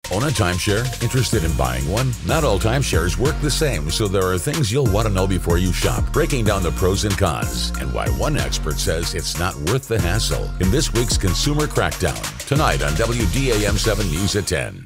Own a timeshare? Interested in buying one? Not all timeshares work the same, so there are things you'll want to know before you shop. Breaking down the pros and cons, and why one expert says it's not worth the hassle in this week's Consumer Crackdown. Tonight on WDAM 7 News at 10.